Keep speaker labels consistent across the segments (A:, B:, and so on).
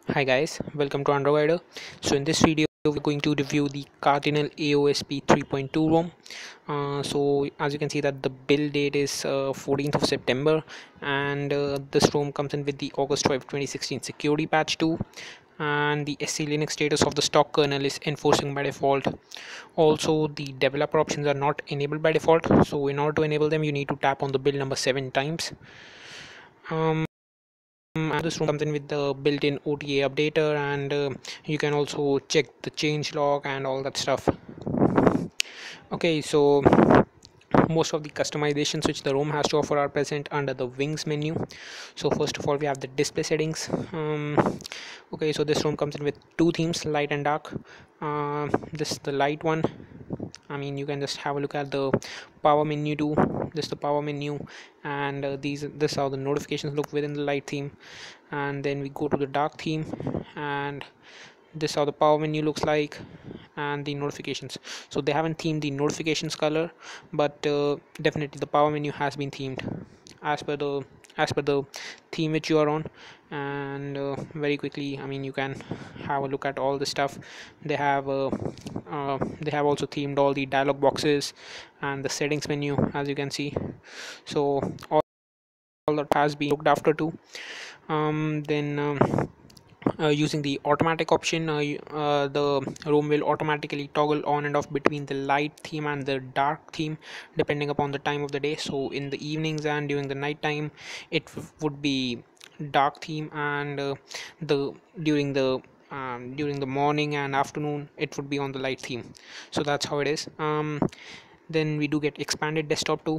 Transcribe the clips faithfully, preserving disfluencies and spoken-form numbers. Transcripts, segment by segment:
A: Hi guys, welcome to AndroGuider. So in this video we're going to review the Cardinal A O S P three point two ROM. Uh, so as you can see that the build date is uh, fourteenth of September, and uh, this ROM comes in with the August twelfth twenty sixteen security patch two, and the S C Linux status of the stock kernel is enforcing by default. Also, the developer options are not enabled by default, so in order to enable them you need to tap on the build number seven times. Um, and this room comes in with the built-in O T A updater, and uh, you can also check the change log and all that stuff. Okay, so most of the customizations which the ROM has to offer are present under the wings menu. So first of all we have the display settings. Um, okay, so this ROM comes in with two themes, light and dark. Uh, this is the light one. I mean, you can just have a look at the power menu too. This is the power menu, and uh, these this is how the notifications look within the light theme. And then we go to the dark theme, and this is how the power menu looks like, and the notifications. So they haven't themed the notifications color, but uh, definitely the power menu has been themed as per the as per the theme which you are on. And uh, very quickly, I mean, you can have a look at all the stuff they have. Uh, uh, they have also themed all the dialog boxes and the settings menu, as you can see. So all, all that has been looked after too. Um, then um, Uh, using the automatic option, uh, uh, the ROM will automatically toggle on and off between the light theme and the dark theme depending upon the time of the day. So in the evenings and during the night time it would be dark theme, and uh, the during the um, during the morning and afternoon it would be on the light theme. So that's how it is. Um, then we do get expanded desktop too.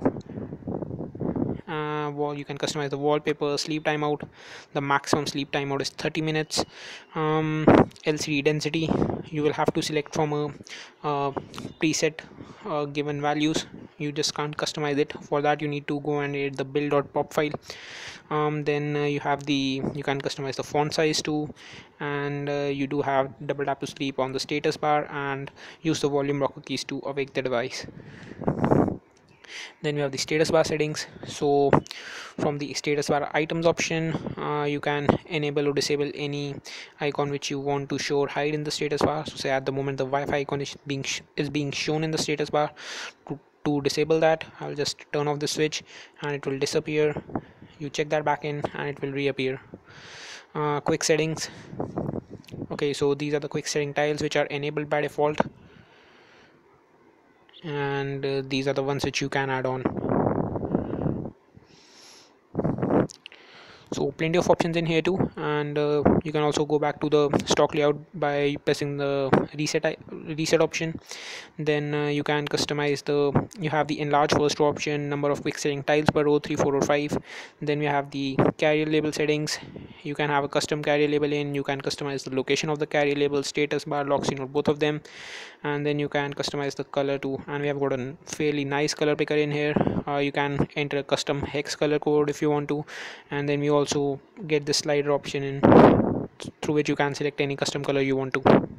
A: Uh, wall, you can customize the wallpaper, sleep timeout. The maximum sleep timeout is thirty minutes. um, L C D density, you will have to select from a, a preset uh, given values. You just can't customize it. For that you need to go and edit the build.pop file. Um, then uh, you have the you can customize the font size too, and uh, you do have double tap to sleep on the status bar and use the volume rocker keys to awake the device. Then we have the status bar settings. So from the status bar items option, uh, you can enable or disable any icon which you want to show or hide in the status bar. So say at the moment the Wi-Fi icon is being is being shown in the status bar. To, to disable that, I'll just turn off the switch and it will disappear. You check that back in and it will reappear. Uh, quick settings. Okay, so these are the quick setting tiles which are enabled by default, and uh, these are the ones which you can add on. So plenty of options in here too, and uh, you can also go back to the stock layout by pressing the reset reset option. Then uh, you can customize the you have the enlarge first row option, number of quick setting tiles per row, three, four or five. Then we have the carrier label settings. You can have a custom carrier label in. You can customize the location of the carrier label, status bar, lock screen, or both of them. And then you can customize the color too, and we have got a fairly nice color picker in here. Uh, you can enter a custom hex color code if you want to, and then we also get the slider option in through which you can select any custom color you want to.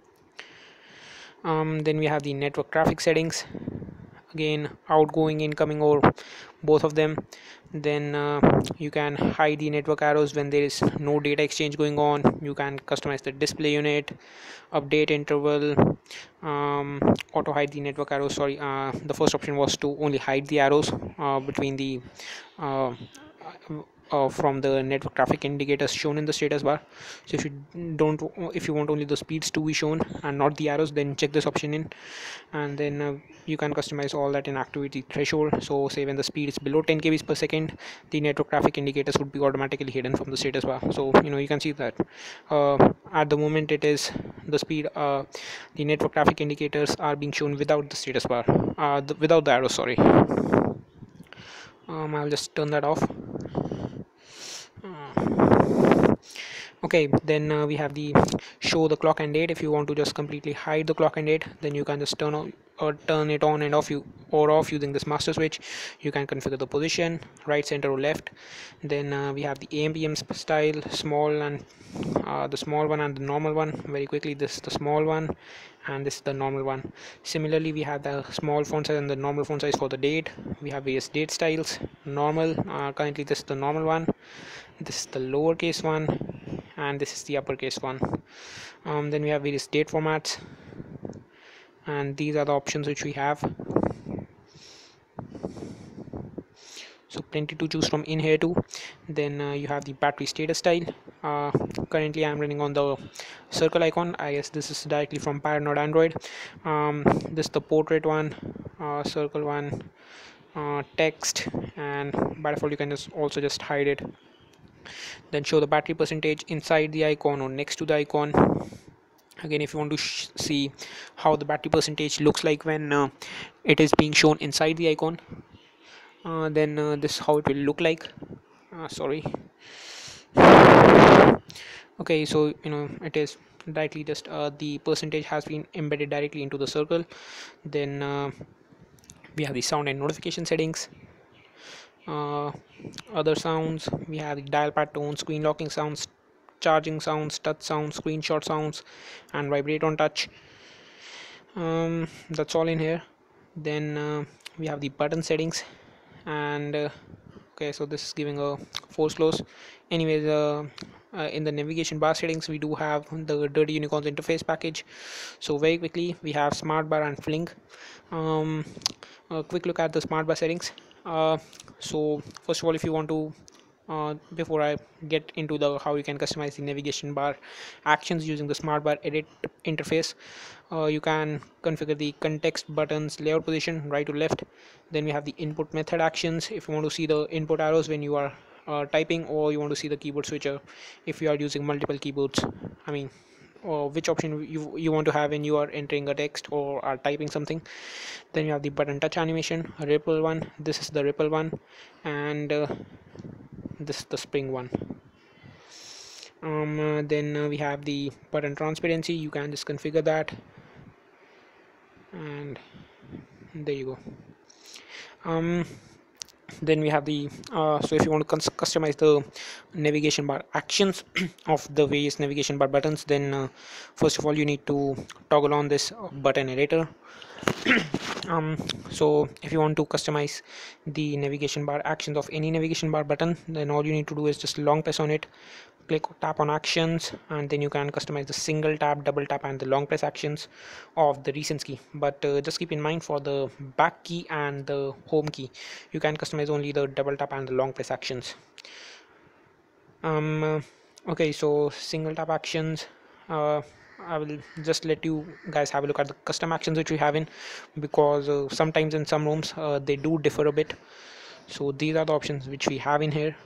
A: Um, then we have the network traffic settings, again outgoing, incoming, or both of them. Then uh, you can hide the network arrows when there is no data exchange going on. You can customize the display unit, update interval, um, auto hide the network arrows. Sorry, uh, the first option was to only hide the arrows uh, between the uh, uh, from the network traffic indicators shown in the status bar. So if you don't if you want only the speeds to be shown and not the arrows, then check this option in, and then uh, you can customize all that in activity threshold. So say when the speed is below ten kilobits per second, the network traffic indicators would be automatically hidden from the status bar. So you know you can see that uh, at the moment it is the speed uh, the network traffic indicators are being shown without the status bar, uh, the, without the arrow, sorry. um, I'll just turn that off. Okay, then uh, we have the show the clock and date. If you want to just completely hide the clock and date, then you can just turn on or turn it on and off you or off using this master switch. You can configure the position, right, center, or left. Then uh, we have the A M P M style, small and uh, the small one and the normal one. Very quickly, this is the small one and this is the normal one. Similarly, we have the small font size and the normal font size for the date. We have various date styles. Normal, uh, currently this is the normal one, this is the lowercase one, and this is the uppercase one. Um, then we have various date formats, and these are the options which we have. So plenty to choose from in here too. Then uh, you have the battery status style. Uh, currently I'm running on the circle icon. I guess this is directly from Paranoid Android. Um, this is the portrait one, uh, circle one, uh, text, and by default you can just also just hide it. Then show the battery percentage inside the icon or next to the icon. Again, if you want to see how the battery percentage looks like when uh, it is being shown inside the icon, uh, then uh, this is how it will look like. Uh, sorry. Okay, so you know it is directly just uh, the percentage has been embedded directly into the circle. Then uh, we have the sound and notification settings. Uh, other sounds, we have the dial pad tone, screen locking sounds, charging sounds, touch sounds, screenshot sounds, and vibrate on touch. Um, that's all in here. Then uh, we have the button settings, and uh, okay, so this is giving a force close. Anyways, uh, uh, in the navigation bar settings we do have the Dirty Unicorns interface package. So very quickly we have smart bar and fling. Um, a quick look at the smart bar settings. Uh, so first of all, if you want to uh, before I get into the how you can customize the navigation bar actions using the smart bar edit interface, uh, you can configure the context buttons layout position right to left. Then we have the input method actions if you want to see the input arrows when you are uh, typing, or you want to see the keyboard switcher if you are using multiple keyboards. I mean, or which option you, you want to have when you are entering a text or are typing something. Then you have the button touch animation, ripple one. This is the ripple one, and uh, this is the spring one. Um, uh, then uh, we have the button transparency. You can just configure that, and there you go. Um, then we have the uh, so if you want to customize the navigation bar actions of the various navigation bar buttons, then uh, first of all you need to toggle on this button editor. um, so if you want to customize the navigation bar actions of any navigation bar button, then all you need to do is just long press on it, click tap on actions, and then you can customize the single tap, double tap, and the long press actions of the recent key. But uh, just keep in mind, for the back key and the home key you can customize only the double tap and the long press actions. Um, uh, okay, so single tap actions, uh, I will just let you guys have a look at the custom actions which we have in, because uh, sometimes in some rooms uh, they do differ a bit. So these are the options which we have in here.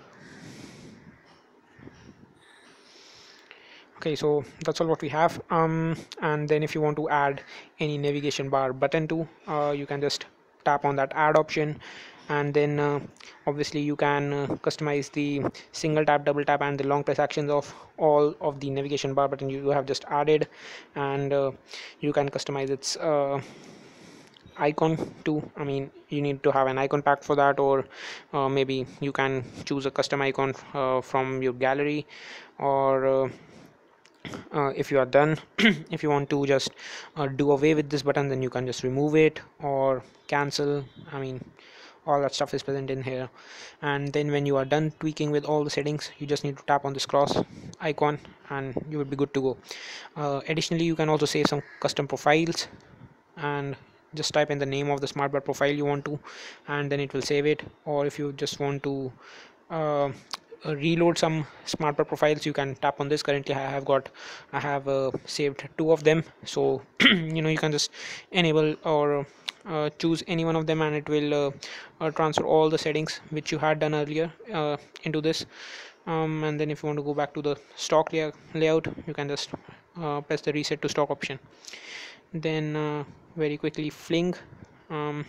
A: Okay, so that's all what we have. Um, and then if you want to add any navigation bar button to, uh, you can just tap on that add option, and then uh, obviously you can uh, customize the single tap, double tap, and the long press actions of all of the navigation bar button you have just added, and uh, you can customize its uh, icon too. I mean, you need to have an icon pack for that, or uh, maybe you can choose a custom icon uh, from your gallery, or uh, Uh, if you are done if you want to just uh, do away with this button, then you can just remove it or cancel. I mean, all that stuff is present in here. And then when you are done tweaking with all the settings, you just need to tap on this cross icon and you will be good to go. Uh, additionally, you can also save some custom profiles, and just type in the name of the smart bar profile you want to, and then it will save it. Or if you just want to uh, Uh, reload some smart bar profiles, you can tap on this. Currently I have got I have uh, saved two of them, so you know you can just enable or uh, choose any one of them, and it will uh, uh, transfer all the settings which you had done earlier uh, into this. Um, and then if you want to go back to the stock lay layout, you can just uh, press the reset to stock option. Then uh, very quickly fling. um,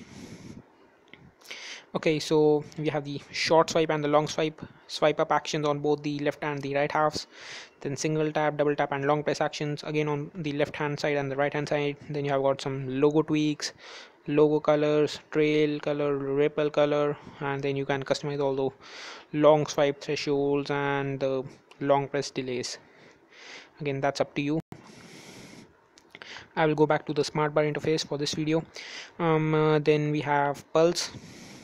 A: Okay, so we have the short swipe and the long swipe swipe up actions on both the left and the right halves. Then single tap, double tap, and long press actions again on the left hand side and the right hand side. Then you have got some logo tweaks, logo colors, trail color, ripple color, and then you can customize all the long swipe thresholds and the long press delays. Again, that's up to you. I will go back to the smart bar interface for this video. Um, uh, then we have pulse.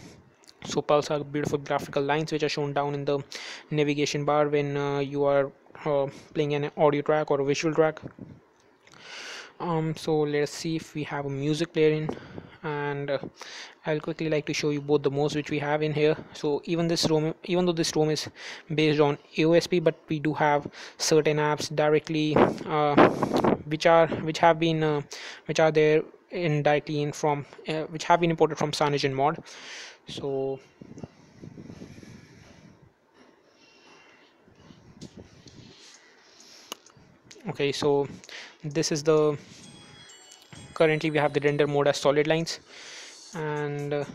A: So pulse are beautiful graphical lines which are shown down in the navigation bar when uh, you are uh, playing an audio track or a visual track. Um, so let's see if we have a music player in, and uh, I'll quickly like to show you both the modes which we have in here. So even this ROM, even though this ROM is based on A O S P, but we do have certain apps directly uh, which are which have been uh, which are there in directly in from uh, which have been imported from Cyanogen mod. So okay, so this is the currently we have the render mode as solid lines, and uh,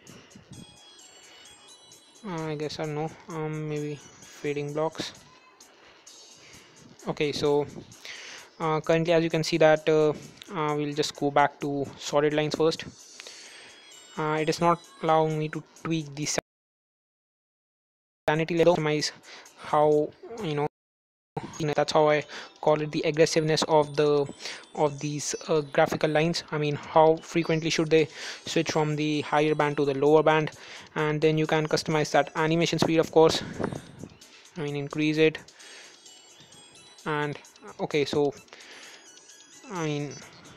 A: I guess I don't know, um, maybe fading blocks. Okay, so uh, currently as you can see that uh, uh, we'll just go back to solid lines first. Uh, it is not allowing me to tweak the sanity level, optimize how, you know, that's how I call it, the aggressiveness of the of these uh, graphical lines. I mean, how frequently should they switch from the higher band to the lower band, and then you can customize that animation speed, of course. I mean, increase it. And okay, so I mean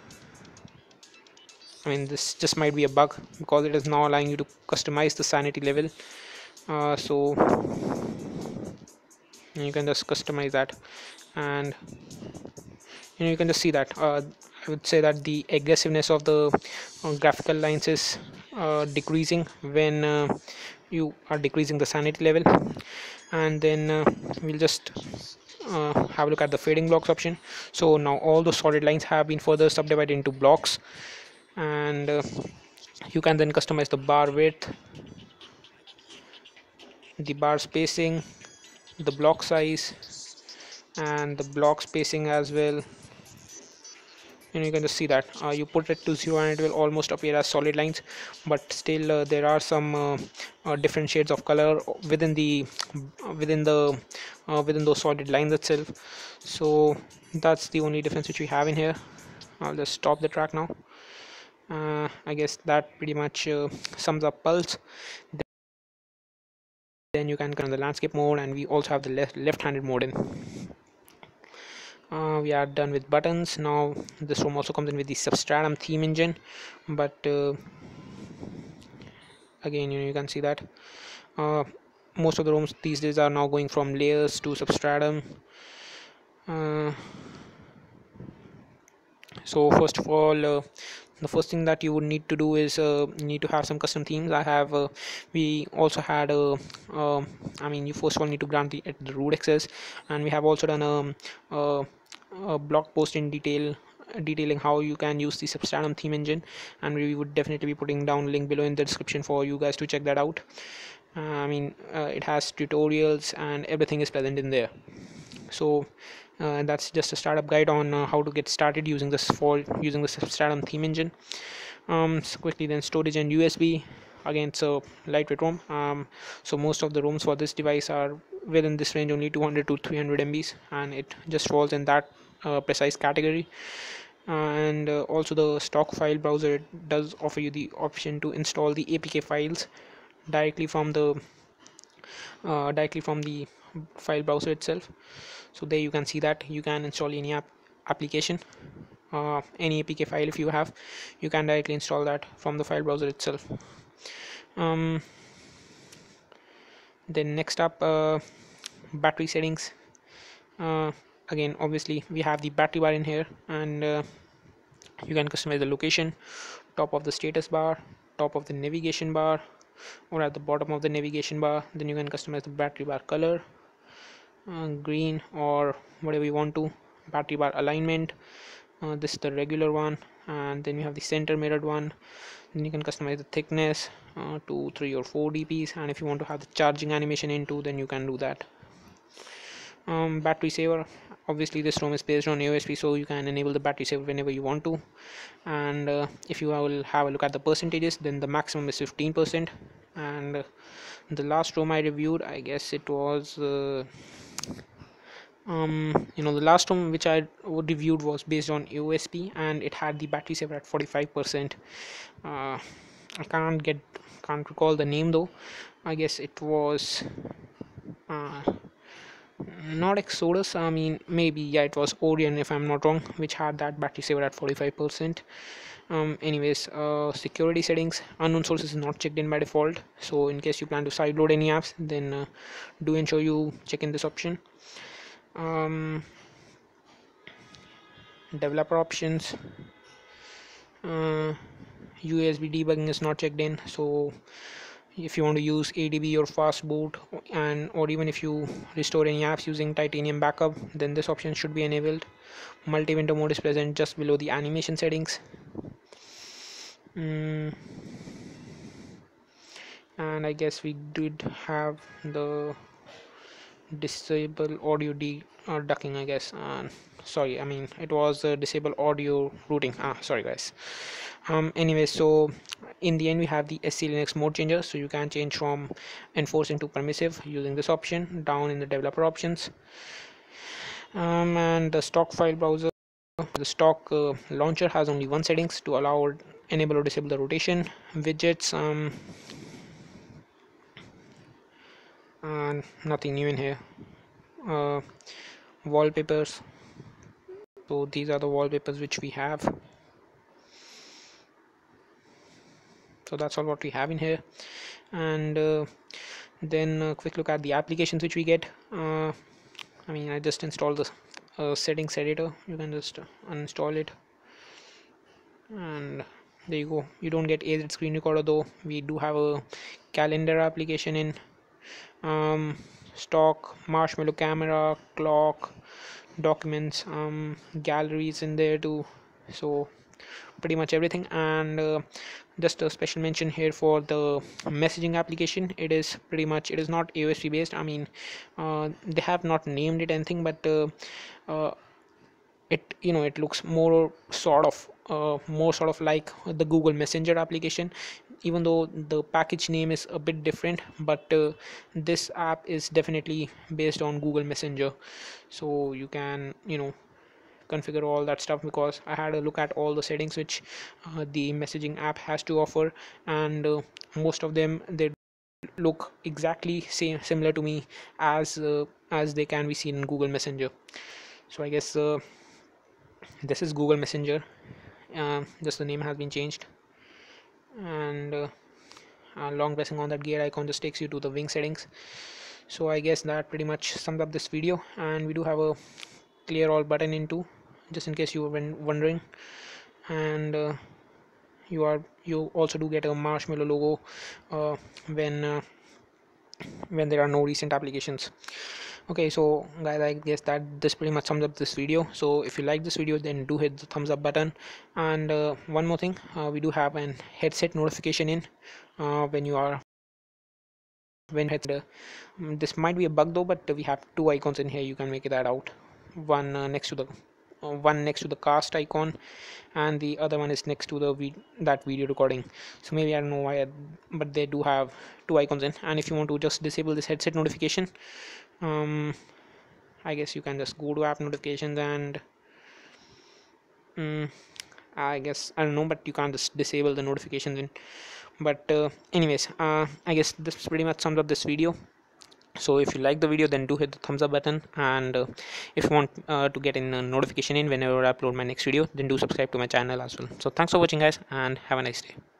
A: I mean this just might be a bug because it is now allowing you to customize the sanity level. Uh, so you can just customize that, and you know you can just see that uh, I would say that the aggressiveness of the uh, graphical lines is uh, decreasing when uh, you are decreasing the sanity level. And then uh, we'll just uh, have a look at the fading blocks option. So now all the solid lines have been further subdivided into blocks, and uh, you can then customize the bar width, the bar spacing, the block size, and the block spacing as well. And you can just see that uh, you put it to zero and it will almost appear as solid lines, but still uh, there are some uh, uh, different shades of color within the within the uh, within those solid lines itself. So that's the only difference which we have in here. I'll just stop the track now. uh, I guess that pretty much uh, sums up pulse. Then you can come on the landscape mode, and we also have the left left-handed mode in. Uh, we are done with buttons. Now this ROM also comes in with the substratum theme engine, but uh, again, you know, you can see that uh, most of the ROMs these days are now going from layers to substratum. Uh, so first of all, uh, the first thing that you would need to do is uh, you need to have some custom themes. I have uh, we also had a uh, I mean, you first of all need to grant the, the root access, and we have also done a, a, a blog post in detail detailing how you can use the substratum theme engine, and we would definitely be putting down a link below in the description for you guys to check that out. uh, I mean, uh, it has tutorials and everything is present in there. So uh, that's just a startup guide on uh, how to get started using this for using the substratum theme engine. Um, so quickly, then storage and U S B. Again, it's a lightweight ROM. Um, so most of the ROMs for this device are within this range, only two hundred to three hundred M Bs, and it just falls in that uh, precise category. Uh, and uh, also the stock file browser, it does offer you the option to install the A P K files directly from the uh, directly from the file browser itself. So there you can see that you can install any app application, uh, any A P K file if you have, you can directly install that from the file browser itself. Um, then next up, uh, battery settings. Uh, again, obviously we have the battery bar in here, and uh, you can customize the location, top of the status bar, top of the navigation bar, or at the bottom of the navigation bar. Then you can customize the battery bar color, uh, green or whatever you want to. Battery bar alignment, uh, this is the regular one, and then you have the center mirrored one. Then you can customize the thickness, uh, to three or four dps, and if you want to have the charging animation into, then you can do that. Um, battery saver, obviously this ROM is based on A O S P, so you can enable the battery saver whenever you want to. And uh, if you will have a look at the percentages, then the maximum is fifteen percent. And uh, the last ROM I reviewed, I guess it was uh, um you know the last ROM which I reviewed was based on A O S P, and it had the battery saver at forty-five percent. uh, I can't get can't recall the name though. I guess it was uh, not Exodus, I mean maybe, yeah, it was Orion if I'm not wrong, which had that battery saver at forty-five percent. Um, anyways, uh, security settings, unknown sources is not checked in by default, so in case you plan to sideload any apps, then uh, do ensure you check in this option. Um, developer options, uh, U S B debugging is not checked in, so if you want to use A D B or fast boot, and or even if you restore any apps using titanium backup, then this option should be enabled. Multi-window mode is present just below the animation settings. Mm, and I guess we did have the disable audio de uh, ducking, I guess. Uh, sorry, I mean it was uh, disable audio routing. Ah, sorry guys. Um, anyway, so in the end we have the S C Linux mode changer, so you can change from enforcing to permissive using this option down in the developer options. Um, and the stock file browser, the stock uh, launcher has only one settings to allow or enable or disable the rotation. Widgets, um, and nothing new in here. Uh, wallpapers, so these are the wallpapers which we have. So that's all what we have in here. And uh, then a quick look at the applications which we get. uh, I mean I just installed the uh, settings editor. You can just uh, uninstall it, and there you go. You don't get A Z screen recorder though. We do have a calendar application in um, stock, Marshmallow camera, clock, documents, um, galleries in there too, so pretty much everything. And uh, just a special mention here for the messaging application. It is pretty much, it is not A O S P based. I mean uh, they have not named it anything, but uh, uh, it, you know, it looks more sort of uh, more sort of like the Google Messenger application, even though the package name is a bit different. But uh, this app is definitely based on Google Messenger, so you can, you know, configure all that stuff, because I had a look at all the settings which uh, the messaging app has to offer, and uh, most of them, they look exactly same similar to me as uh, as they can be seen in Google Messenger. So I guess uh, this is Google Messenger, uh, just the name has been changed. And uh, uh, long pressing on that gear icon just takes you to the wing settings. So I guess that pretty much sums up this video, and we do have a clear all button into, just in case you were wondering. And uh, you are you also do get a Marshmallow logo uh, when uh, when there are no recent applications. Okay, so guys, I guess that this pretty much sums up this video. So if you like this video, then do hit the thumbs up button. And uh, one more thing, uh, we do have an headset notification in uh, when you are when headset. Um, this might be a bug though, but we have two icons in here. You can make that out. One uh, next to the uh, one next to the cast icon, and the other one is next to the vid that video recording. So maybe I don't know why, but they do have two icons in. And if you want to just disable this headset notification, um, I guess you can just go to app notifications and um, I guess I don't know, but you can't just disable the notifications in. But uh, anyways, uh, I guess this pretty much sums up this video. So if you like the video, then do hit the thumbs up button. And uh, if you want uh, to get in a notification in whenever I upload my next video, then do subscribe to my channel as well. So thanks for watching guys, and have a nice day.